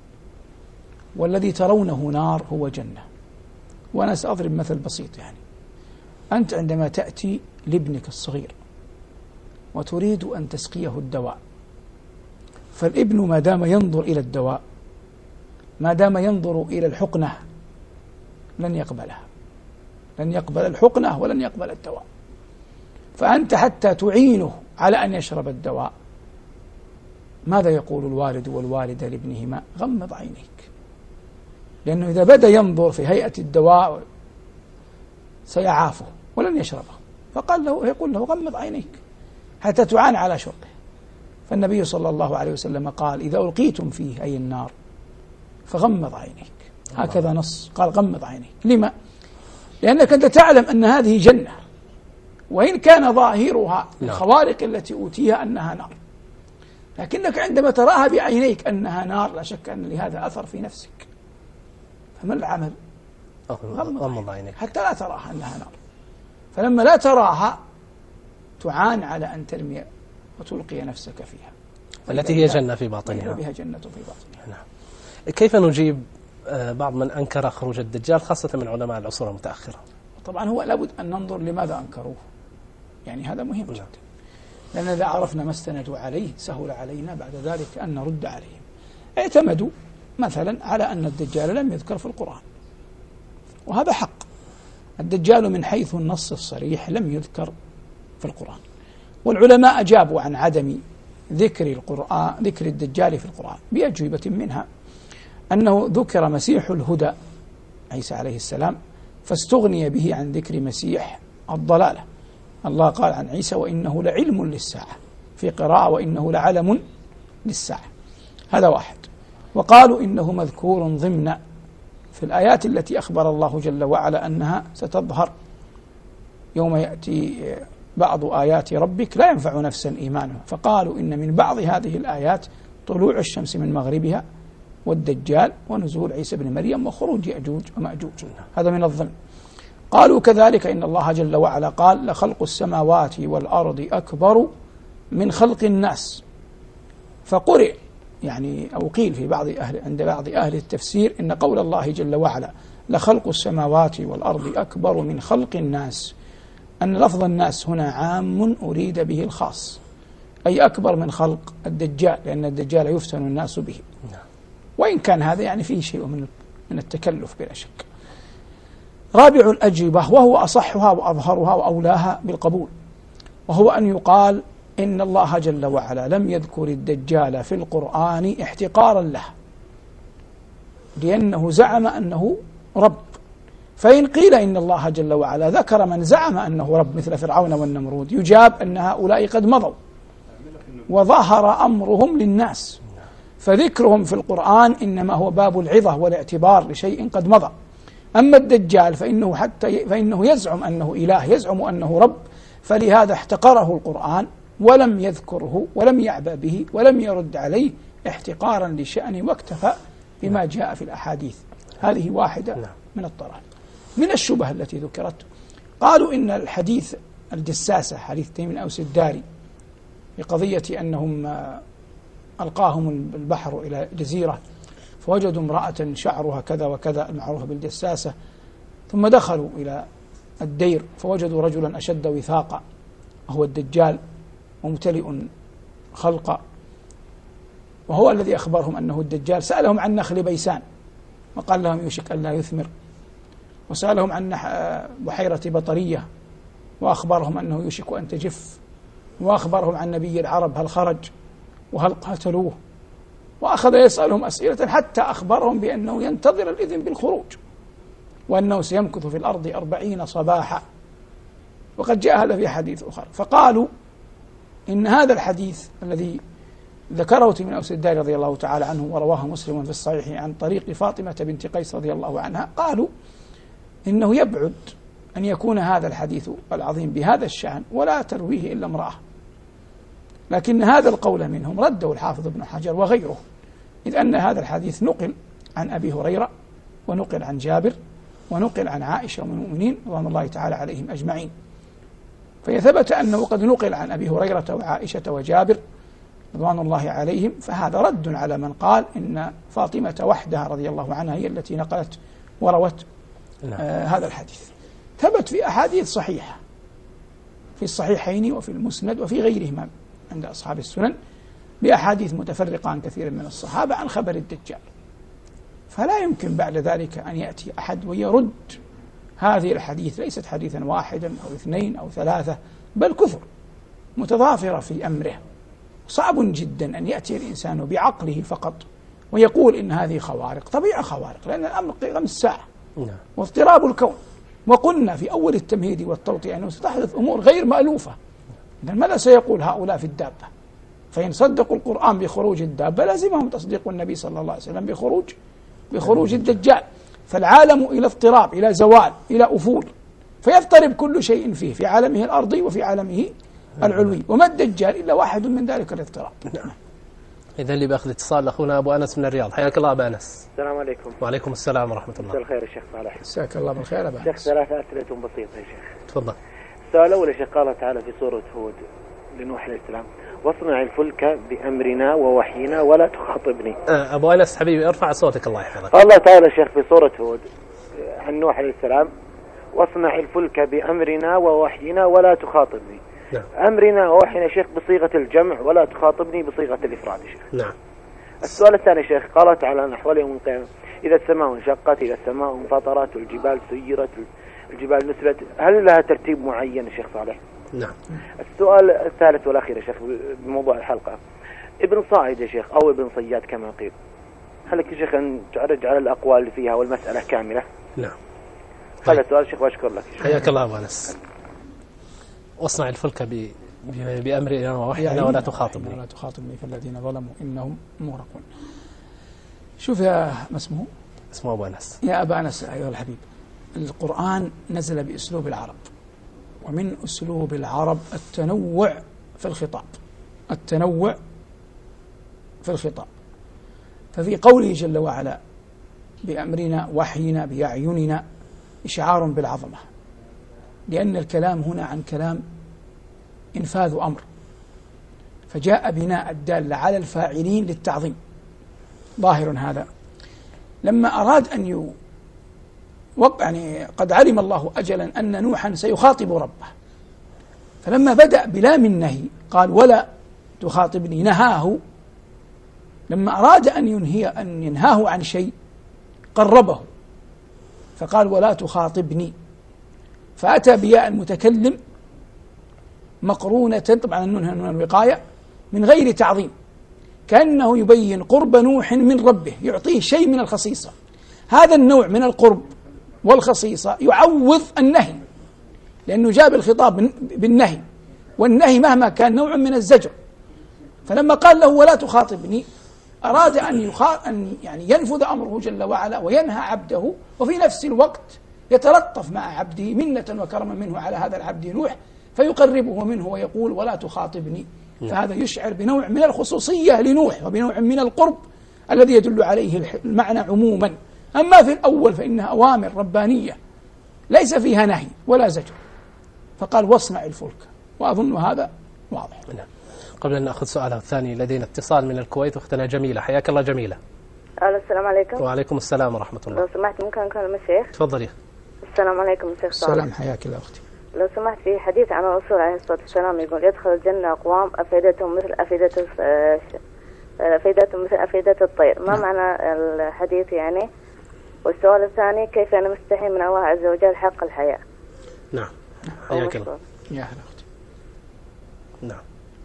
والذي ترونه نار هو جنة. وأنا سأضرب مثل بسيط، يعني أنت عندما تأتي لابنك الصغير وتريد أن تسقيه الدواء، فالابن ما دام ينظر إلى الدواء، ما دام ينظر إلى الحقنة لن يقبلها، لن يقبل الحقنة ولن يقبل الدواء. فأنت حتى تعينه على أن يشرب الدواء، ماذا يقول الوالد والوالدة لابنهما؟ غمض عينيك، لأنه إذا بدأ ينظر في هيئة الدواء سيعافه ولن يشربه، فقال له يقول له غمض عينيك حتى تعان على شربه. فالنبي صلى الله عليه وسلم قال إذا ألقيتم فيه أي النار فغمض عينيك، هكذا نص، قال غمض عينيك. لما؟ لأنك أنت تعلم أن هذه جنة، وإن كان ظاهرها الخوارق التي أوتيها أنها نار، لكنك عندما تراها بعينيك أنها نار لا شك أن لهذا أثر في نفسك، فما العمل؟ غمض عينيك حتى لا تراها أنها نار. فلما لا تراها تعان على أن ترمي وتلقي نفسك فيها التي هي جنة في باطنها، بها جنة في باطنها. نعم. كيف نجيب بعض من أنكر خروج الدجال خاصة من علماء العصور المتأخرة؟ طبعا هو لابد أن ننظر لماذا أنكروه، يعني هذا مهم جدا، لأن إذا عرفنا ما استندوا عليه سهل علينا بعد ذلك أن نرد عليهم. اعتمدوا مثلا على أن الدجال لم يذكر في القرآن، وهذا حق، الدجال من حيث النص الصريح لم يذكر في القرآن، والعلماء أجابوا عن عدم ذكر القرآن ذكر الدجال في القرآن بأجوبة، منها أنه ذكر مسيح الهدى عيسى عليه السلام فاستغني به عن ذكر مسيح الضلالة. الله قال عن عيسى وإنه لعلم للساعة، في قراءة وإنه لعلم للساعة، هذا واحد. وقالوا إنه مذكور ضمن في الآيات التي أخبر الله جل وعلا أنها ستظهر يوم يأتي بعض آيات ربك لا ينفع نفسا إيمانها، فقالوا إن من بعض هذه الآيات طلوع الشمس من مغربها والدجال ونزول عيسى بن مريم وخروج يأجوج ومأجوج، هذا من الظن. قالوا كذلك إن الله جل وعلا قال لخلق السماوات والأرض أكبر من خلق الناس، فقرئ يعني أو قيل في بعض أهل عند بعض أهل التفسير إن قول الله جل وعلا لخلق السماوات والأرض أكبر من خلق الناس، أن لفظ الناس هنا عام أريد به الخاص، أي أكبر من خلق الدجال، لأن الدجال يفتن الناس به، وإن كان هذا يعني فيه شيء من من التكلف بلا شك. رابع الأجوبة وهو أصحها وأظهرها وأولاها بالقبول، وهو أن يقال إن الله جل وعلا لم يذكر الدجال في القرآن احتقارا له، لأنه زعم أنه رب، فإن قيل إن الله جل وعلا ذكر من زعم أنه رب مثل فرعون والنمرود، يجاب أن هؤلاء قد مضوا وظهر أمرهم للناس، فذكرهم في القرآن إنما هو باب العظة والاعتبار لشيء قد مضى. أما الدجال فإنه حتى فإنه يزعم أنه إله، يزعم أنه رب، فلهذا احتقره القرآن ولم يذكره ولم يعبأ به ولم يرد عليه احتقارا لشأنه، واكتفى بما جاء في الأحاديث. هذه واحدة من الطرائق. من الشبه التي ذكرت، قالوا إن الحديث الجساسة، حديث تيم بن أوس الداري بقضية أنهم ألقاهم البحر إلى جزيرة فوجدوا امرأة شعرها كذا وكذا المعروفة بالجساسة، ثم دخلوا إلى الدير فوجدوا رجلا أشد وثاقا وهو الدجال ممتلئ خلقا، وهو الذي أخبرهم أنه الدجال. سألهم عن نخل بيسان وقال لهم يوشك أن لا يثمر، وسألهم عن بحيرة بطرية وأخبرهم أنه يوشك أن تجف، وأخبرهم عن نبي العرب هل خرج وهل قاتلوه، وأخذ يسألهم أسئلة حتى أخبرهم بأنه ينتظر الإذن بالخروج وأنه سيمكث في الأرض أربعين صباحا، وقد جاء هذا في حديث آخر. فقالوا إن هذا الحديث الذي ذكره من أوس الداري رضي الله تعالى عنه ورواه مسلم في الصحيح عن طريق فاطمة بنت قيس رضي الله عنها، قالوا إنه يبعد أن يكون هذا الحديث العظيم بهذا الشأن ولا ترويه إلا امرأة، لكن هذا القول منهم رده الحافظ ابن حجر وغيره، إذ أن هذا الحديث نقل عن أبي هريرة ونقل عن جابر ونقل عن عائشة أم المؤمنين رضوان الله تعالى عليهم أجمعين، فيثبت أنه قد نقل عن أبي هريرة وعائشة وجابر رضوان الله عليهم، فهذا رد على من قال إن فاطمة وحدها رضي الله عنها هي التي نقلت وروت آه هذا الحديث. ثبت في أحاديث صحيحة في الصحيحين وفي المسند وفي غيرهما عند أصحاب السنن بأحاديث متفرقة عن كثير من الصحابة عن خبر الدجال، فلا يمكن بعد ذلك أن يأتي أحد ويرد هذه الحديث، ليست حديثا واحدا أو اثنين أو ثلاثة بل كثر متضافرة في أمره. صعب جدا أن يأتي الإنسان بعقله فقط ويقول إن هذه خوارق. طبيعة خوارق، لأن الأمر قيام الساعة واضطراب الكون، وقلنا في أول التمهيد والتوطئة أنه ستحدث أمور غير مألوفة. إذن ماذا سيقول هؤلاء في الدابة؟ فإن صدقوا القرآن بخروج الدابة لازمهم تصديق النبي صلى الله عليه وسلم بخروج بخروج الدجال. فالعالم إلى اضطراب، إلى زوال، إلى أفول، فيضطرب كل شيء فيه في عالمه الأرضي وفي عالمه العلوي، وما الدجال إلا واحد من ذلك الاضطراب. إذا اللي بأخذ اتصال أخونا أبو أنس من الرياض. حياك الله أبو أنس. السلام عليكم. وعليكم السلام ورحمة الله. مساء الخير يا شيخ صالح. مساك الله بالخير أبو أنس. شيخ ثلاثة أسئلة بسيطة يا شيخ. تفضل. السؤال الأول يا شيخ، قال تعالى في سورة هود لنوح عليه السلام: واصنع الفلك بأمرنا ووحينا ولا تخاطبني. أبو أنس حبيبي ارفع صوتك الله يحفظك. الله تعالى شيخ في سورة هود عن نوح عليه السلام: واصنع الفلك بأمرنا ووحينا ولا تخاطبني. نعم. أمرنا ووحينا شيخ بصيغة الجمع ولا تخاطبني بصيغة الإفراد شيخ. نعم. السؤال الثاني شيخ، قال تعالى نحو يوم القيامة: إذا السماء انشقت، إذا السماء انفطرت، والجبال سيرت، الجبال نسبت، هل لها ترتيب معين يا شيخ صالح؟ نعم. السؤال الثالث والأخير يا شيخ بموضوع الحلقة: ابن صائد يا شيخ أو ابن صياد كما قيل، هل لك يا شيخ أن تعرج على الأقوال اللي فيها والمسألة كاملة؟ نعم. هذا السؤال شيخ وأشكر لك. حياك الله أبو أنس. واصنع الفلك ب بأمرنا ووحينا ولا تخاطبني ولا تخاطبني فالذين ظلموا إنهم مغرقون. شوف يا ما اسمه اسمه أبو أنس يا أبا أنس أيها الحبيب، القرآن نزل بأسلوب العرب، ومن أسلوب العرب التنوع في الخطاب، التنوع في الخطاب. ففي قوله جل وعلا بأمرنا وحينا بأعيننا إشعار بالعظمة، لأن الكلام هنا عن كلام إنفاذ أمر، فجاء بناء الدال على الفاعلين للتعظيم، ظاهر هذا. لما أراد أن يو يعني قد علم الله أجلا أن نوحا سيخاطب ربه، فلما بدأ بلام النهي قال ولا تخاطبني، نهاه. لما أراد أن ينهي أن ينهاه عن شيء قربه فقال ولا تخاطبني، فأتى بياء المتكلم مقرونة، طبعا النون هنا الوقاية، من غير تعظيم، كأنه يبين قرب نوح من ربه، يعطيه شيء من الخصيصة. هذا النوع من القرب والخصيصة يعوض النهي، لأنه جاب الخطاب بالنهي، والنهي مهما كان نوع من الزجر. فلما قال له ولا تخاطبني أراد أن يخا... أن يعني ينفذ أمره جل وعلا وينهى عبده، وفي نفس الوقت يتلطف مع عبده منة وكرما منه على هذا العبد نوح، فيقربه منه ويقول ولا تخاطبني. فهذا يشعر بنوع من الخصوصية لنوح وبنوع من القرب الذي يدل عليه المعنى عموما. أما في الأول فإنها أوامر ربانية ليس فيها نهي ولا زجر، فقال واصنع الفلك، وأظن هذا واضح. قبل أن نأخذ سؤالها الثاني لدينا اتصال من الكويت، أختنا جميلة. حياك الله جميلة. السلام عليكم. وعليكم السلام ورحمة الله. لو سمحت ممكن أكلم الشيخ؟ تفضلي. السلام عليكم الشيخ صالح. السلام، حياك الله أختي. لو سمحت، في حديث عن الرسول عليه الصلاة والسلام يقول يدخل الجنة أقوام أفئدتهم مثل أفئدة أفئدتهم مثل أفئدة الطير. ما نعم. معنى الحديث يعني؟ والسؤال الثاني، كيف أنا مستحي من الله عز وجل حق الحياة؟ نعم. حياك الله. يا هلا أختي. نعم.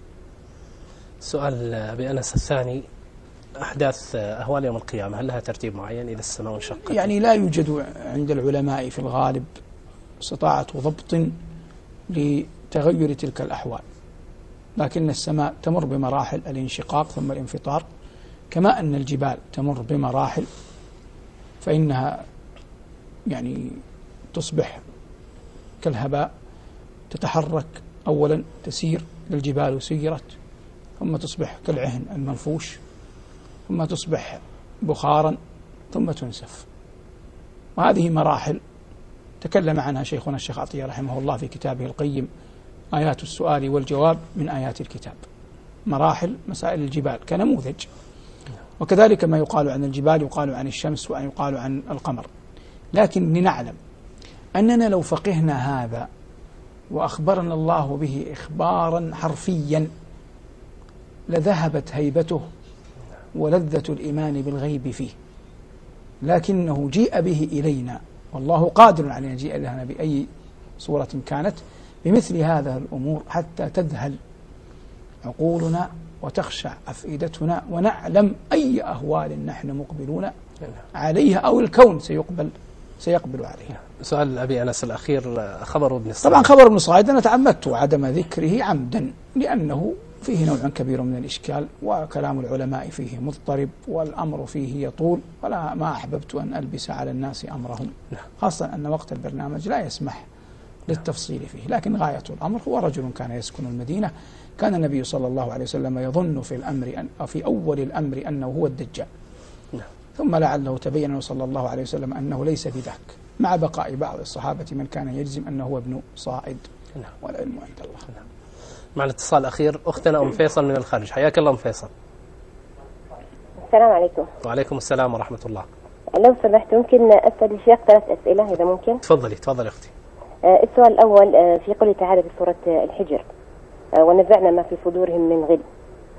سؤال أبي أنس الثاني، أحداث أهوال يوم القيامة هل لها ترتيب معين إذا السماء انشقت؟ يعني لا يوجد عند العلماء في الغالب استطاعة ضبط لتغير تلك الأحوال، لكن السماء تمر بمراحل الانشقاق ثم الانفطار، كما أن الجبال تمر بمراحل، فإنها يعني تصبح كالهباء، تتحرك أولا، تسير الجبال سيرت، ثم تصبح كالعهن المنفوش، ثم تصبح بخارا، ثم تنسف. وهذه مراحل تكلم عنها شيخنا الشيخ عطية رحمه الله في كتابه القيم آيات السؤال والجواب من آيات الكتاب، مراحل مسائل الجبال كنموذج. وكذلك ما يقال عن الجبال يقال عن الشمس وأن يقال عن القمر. لكن لنعلم أننا لو فقهنا هذا وأخبرنا الله به إخبارا حرفيا لذهبت هيبته ولذة الإيمان بالغيب فيه، لكنه جيء به إلينا، والله قادر على أن يجيء لنا بأي صورة كانت بمثل هذا الأمور حتى تذهل عقولنا وتخشع أفئدتنا ونعلم أي أهوال نحن مقبلون عليها أو الكون سيقبل سيقبل عليها. سؤال أبي أنس الأخير، خبر ابن الصائد. طبعا خبر ابن الصائد أنا تعمدت عدم ذكره عمدا لأنه فيه نوع كبير من الإشكال، وكلام العلماء فيه مضطرب، والأمر فيه يطول، ولا ما أحببت أن ألبس على الناس أمرهم، خاصة أن وقت البرنامج لا يسمح للتفصيل فيه. لكن غاية الأمر هو رجل كان يسكن المدينة، كان النبي صلى الله عليه وسلم يظن في الأمر أن في أول الأمر أنه هو الدجال، ثم لعله تبين صلى الله عليه وسلم أنه ليس بذاك، مع بقاء بعض الصحابة من كان يجزم أنه هو ابن صائد، والعلم عند الله. مع الاتصال الأخير أختنا أم فيصل من الخارج. حياك الله أم فيصل. السلام عليكم. وعليكم السلام ورحمة الله. لو سمحت ممكن أسأل الشيخ ثلاث أسئلة إذا ممكن؟ تفضلي تفضلي أختي. آه السؤال الأول، آه في قوله تعالى في سورة آه الحجر آه ونزعنا ما في صدورهم من غل،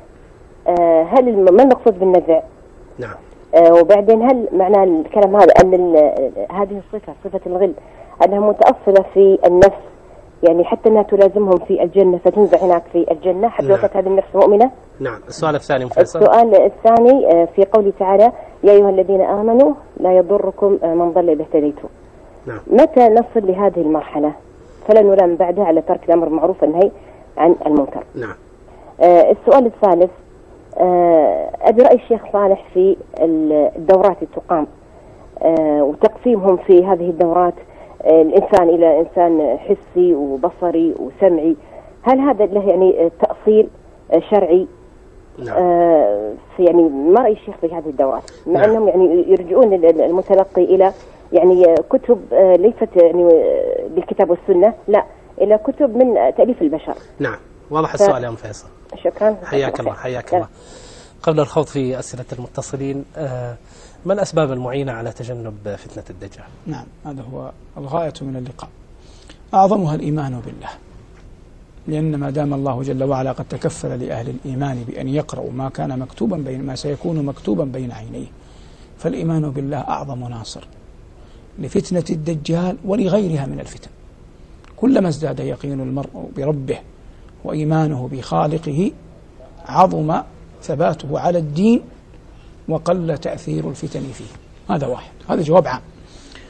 آه هل ما المقصود بالنزع؟ نعم. آه وبعدين هل معنى الكلام هذا أن هذه الصفة صفة الغل أنها متأصلة في النفس، يعني حتى أنها تلازمهم في الجنة فتنزع هناك في الجنة حتى نعم. وقت هذه النفس مؤمنة؟ نعم. السؤال الثاني مفصل. السؤال الثاني في قوله تعالى يا أيها الذين آمنوا لا يضركم من ضل إذا اهتديتم. نعم. متى نصل لهذه المرحلة فلا نلام بعدها على ترك الأمر بالمعروف والنهي عن المنكر؟ نعم. آه السؤال الثالث، آه أبي رأي الشيخ صالح في الدورات اللي تقام آه وتقسيمهم في هذه الدورات الإنسان إلى إنسان حسي وبصري وسمعي، هل هذا له يعني تأصيل شرعي؟ نعم. آه في يعني ما رأي الشيخ في هذه الدورات مع نعم. أنهم يعني يرجعون المتلقي إلى يعني كتب آه ليست يعني بالكتاب والسنة، لا إلى كتب من تأليف البشر. نعم. واضح ف... السؤال يا أم فيصل. شكرا. حياك الله حياك الله. قبل الخوض في أسئلة المتصلين، آه ما الأسباب المعينة على تجنب فتنة الدجال؟ نعم، هذا هو الغاية من اللقاء. أعظمها الإيمان بالله، لأن ما دام الله جل وعلا قد تكفل لأهل الإيمان بأن يقرأوا ما كان مكتوبا بين ما سيكون مكتوبا بين عينيه، فالإيمان بالله أعظم ناصر لفتنة الدجال ولغيرها من الفتن. كلما ازداد يقين المرء بربه وإيمانه بخالقه عظم ثباته على الدين وقل تأثير الفتن فيه. هذا واحد، هذا جواب عام.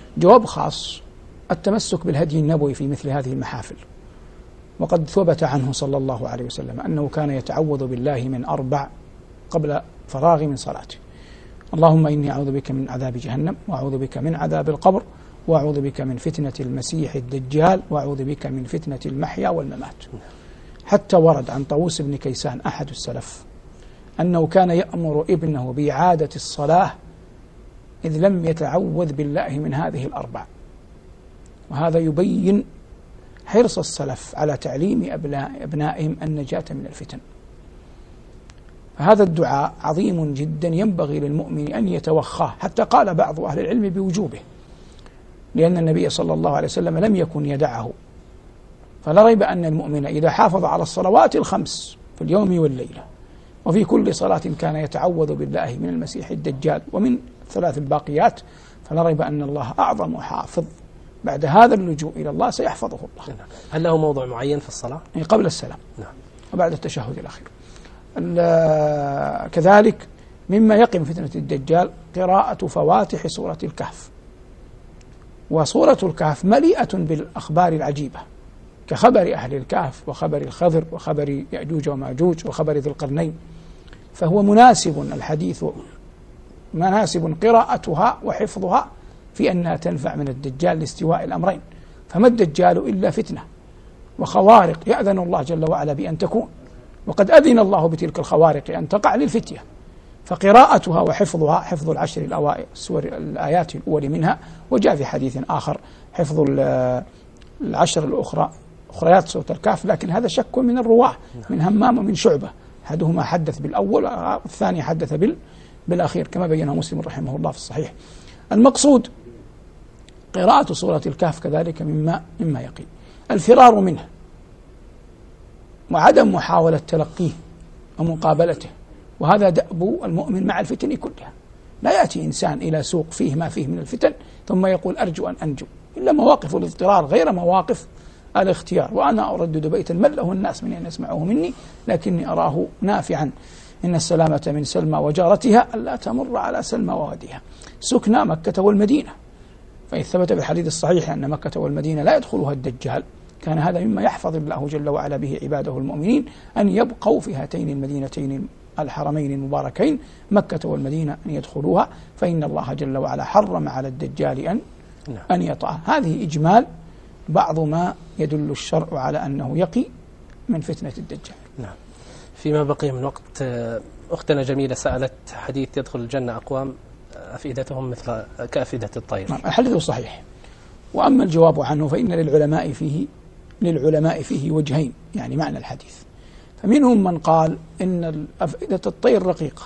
جواب خاص: التمسك بالهدي النبوي في مثل هذه المحافل. وقد ثبت عنه صلى الله عليه وسلم أنه كان يتعوذ بالله من أربع قبل فراغ من صلاته: اللهم إني أعوذ بك من عذاب جهنم، وأعوذ بك من عذاب القبر، وأعوذ بك من فتنة المسيح الدجال، وأعوذ بك من فتنة المحيا والممات. حتى ورد عن طاووس بن كيسان أحد السلف أنه كان يأمر ابنه بإعادة الصلاة إذ لم يتعوذ بالله من هذه الأربع. وهذا يبين حرص السلف على تعليم أبنائهم النجاة من الفتن. فهذا الدعاء عظيم جدا ينبغي للمؤمن أن يتوخاه، حتى قال بعض أهل العلم بوجوبه، لأن النبي صلى الله عليه وسلم لم يكن يدعه. فلا ريب أن المؤمن إذا حافظ على الصلوات الخمس في اليوم والليلة، وفي كل صلاة كان يتعوذ بالله من المسيح الدجال ومن ثلاث الباقيات، فلا ريب أن الله أعظم حافظ. بعد هذا اللجوء إلى الله سيحفظه الله. هل له موضع معين في الصلاة؟ قبل السلام، نعم، وبعد التشهد الأخير. كذلك مما يقي من فتنة الدجال قراءة فواتح سورة الكهف. وسورة الكهف مليئة بالأخبار العجيبة، كخبر أهل الكهف وخبر الخضر وخبر يأجوج وماجوج وخبر ذي القرنين. فهو مناسب الحديث مناسب قراءتها وحفظها في أنها تنفع من الدجال لاستواء الأمرين. فما الدجال إلا فتنة وخوارق يأذن الله جل وعلا بأن تكون، وقد أذن الله بتلك الخوارق أن تقع للفتية. فقراءتها وحفظها حفظ العشر الأوائل سور الآيات الأول منها، وجاء في حديث آخر حفظ العشر الأخرى أخريات سورة الكهف، لكن هذا شك من الرواة من همام ومن شعبة، أحدهما حدث بالأول والثاني حدث بالأخير كما بينه مسلم رحمه الله في الصحيح. المقصود قراءة سورة الكهف كذلك مما مما يقين. الفرار منه وعدم محاولة تلقيه ومقابلته، وهذا دأب المؤمن مع الفتن كلها. لا يأتي إنسان إلى سوق فيه ما فيه من الفتن ثم يقول أرجو أن أنجو، إلا مواقف الاضطرار غير مواقف الاختيار. وأنا أردد بيتا مله الناس من أن يسمعوه مني لكني أراه نافعا: إن السلامة من سلمى وجارتها ألا تمر على سلمى وواديها. سكنى مكة والمدينة، فإن ثبت بالحديث الصحيح أن مكة والمدينة لا يدخلها الدجال، كان هذا مما يحفظ الله جل وعلا به عباده المؤمنين، أن يبقوا في هاتين المدينتين الحرمين المباركين مكة والمدينة أن يدخلوها، فإن الله جل وعلا حرم على الدجال أن أن يطأ. هذه إجمال بعض ما يدل الشرع على أنه يقي من فتنة الدجال. نعم. فيما بقي من وقت، أختنا جميلة سألت: حديث يدخل الجنة أقوام أفئدتهم مثل كأفئدة الطير. نعم، الحديث صحيح. وأما الجواب عنه فإن للعلماء فيه للعلماء فيه وجهين، يعني معنى الحديث. فمنهم من قال إن أفئدة الطير رقيقة،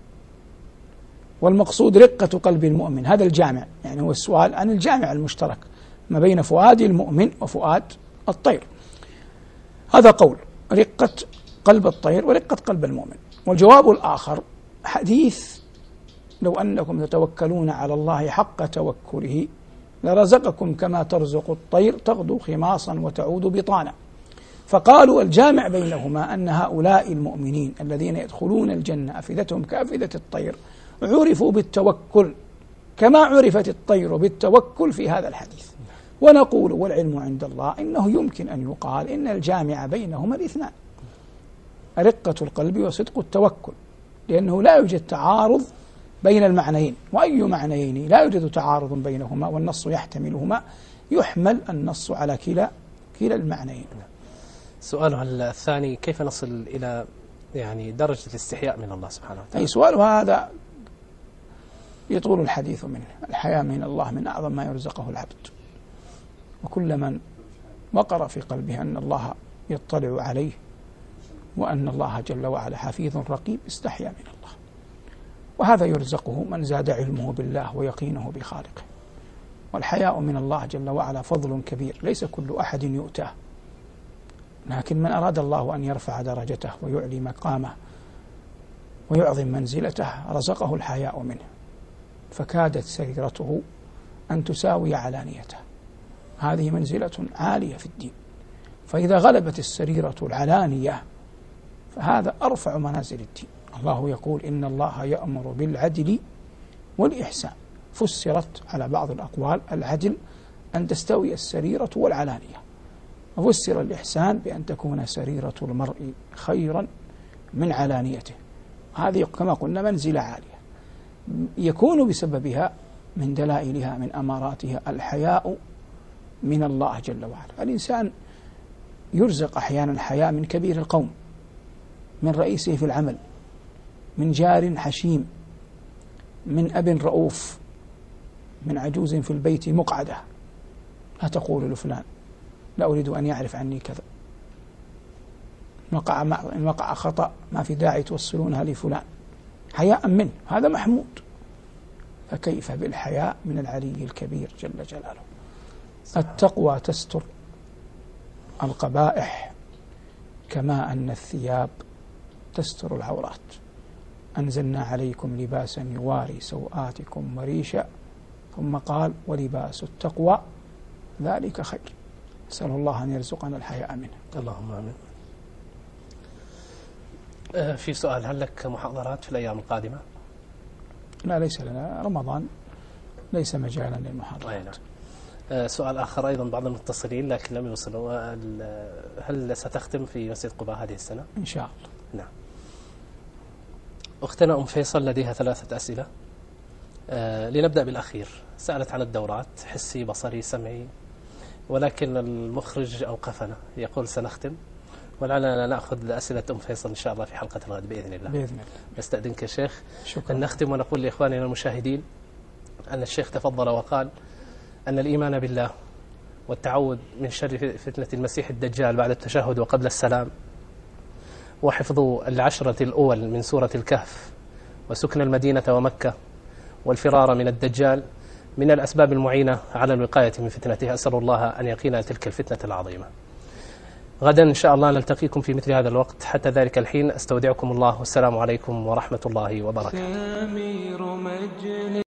والمقصود رقة قلب المؤمن. هذا الجامع، يعني هو السؤال عن الجامع المشترك ما بين فؤاد المؤمن وفؤاد الطير. هذا قول رقة قلب الطير ورقة قلب المؤمن. والجواب الآخر حديث: لو أنكم تتوكلون على الله حق توكله لرزقكم كما ترزق الطير تغدو خماصا وتعود بطانا. فقالوا الجامع بينهما أن هؤلاء المؤمنين الذين يدخلون الجنة أفئدتهم كأفئدة الطير عرفوا بالتوكل كما عرفت الطير بالتوكل في هذا الحديث. ونقول والعلم عند الله إنه يمكن أن يقال إن الجامع بينهما الاثنان: رقة القلب وصدق التوكل، لأنه لا يوجد تعارض بين المعنيين، وأي معنيين لا يوجد تعارض بينهما والنص يحتملهما يحمل النص على كلا كلا المعنيين. سؤاله الثاني: كيف نصل إلى يعني درجة الاستحياء من الله سبحانه وتعالى؟ أي سؤاله هذا يطول الحديث منه. الحياء من الله من أعظم ما يرزقه العبد، وكل من وقر في قلبه أن الله يطلع عليه وأن الله جل وعلا حفيظ رقيب استحيا من الله. وهذا يرزقه من زاد علمه بالله ويقينه بخالقه. والحياء من الله جل وعلا فضل كبير ليس كل أحد يؤتاه، لكن من أراد الله أن يرفع درجته ويعلي مقامه ويعظم منزلته رزقه الحياء منه، فكادت سريرته أن تساوي علانيته. هذه منزلة عالية في الدين، فإذا غلبت السريرة العلانية فهذا أرفع منازل الدين. الله يقول: إن الله يأمر بالعدل والإحسان. فسرت على بعض الأقوال العدل أن تستوي السريرة والعلانية، وفسر الإحسان بأن تكون سريرة المرء خيرا من علانيته. هذه كما قلنا منزلة عالية يكون بسببها من دلائلها من أماراتها الحياء من الله جل وعلا. الإنسان يرزق أحيانا حياء من كبير القوم، من رئيسه في العمل، من جار حشيم، من أب رؤوف، من عجوز في البيت مقعدة لا تقول لفلان لا أريد أن يعرف عني كذا، إن وقع, إن وقع خطأ ما في داعي توصلونها لفلان، حياء منه، هذا محمود. فكيف بالحياء من العلي الكبير جل جلاله. التقوى تستر القبائح كما أن الثياب تستر العورات. أنزلنا عليكم لباسا يواري سوآتكم وريشا، ثم قال ولباس التقوى ذلك خير. نسأل الله أن يرزقنا الحياء منه. اللهم آمين. آه في سؤال، هل لك محاضرات في الأيام القادمة؟ لا ليس لنا، رمضان ليس مجالا للمحاضرات. آه سؤال آخر أيضا بعض المتصلين لكن لم يوصلوا، هل ستختم في مسجد قباء هذه السنة؟ إن شاء الله. نعم. أختنا أم فيصل لديها ثلاثة أسئلة. آه لنبدأ بالأخير. سألت عن الدورات حسي بصري سمعي، ولكن المخرج أوقفنا يقول سنختم، ولعلنا نأخذ أسئلة أم فيصل إن شاء الله في حلقة الغد بإذن الله. بإذن الله. نستأذنك يا شيخ شكرا. أن نختم ونقول لإخواننا المشاهدين أن الشيخ تفضل وقال أن الإيمان بالله والتعوذ من شر فتنة المسيح الدجال بعد التشهد وقبل السلام، وحفظ العشرة الأول من سورة الكهف، وسكن المدينة ومكة، والفرار من الدجال من الأسباب المعينة على الوقاية من فتنته. أسأل الله أن يقينا تلك الفتنة العظيمة. غدا إن شاء الله نلتقيكم في مثل هذا الوقت، حتى ذلك الحين أستودعكم الله، والسلام عليكم ورحمة الله وبركاته.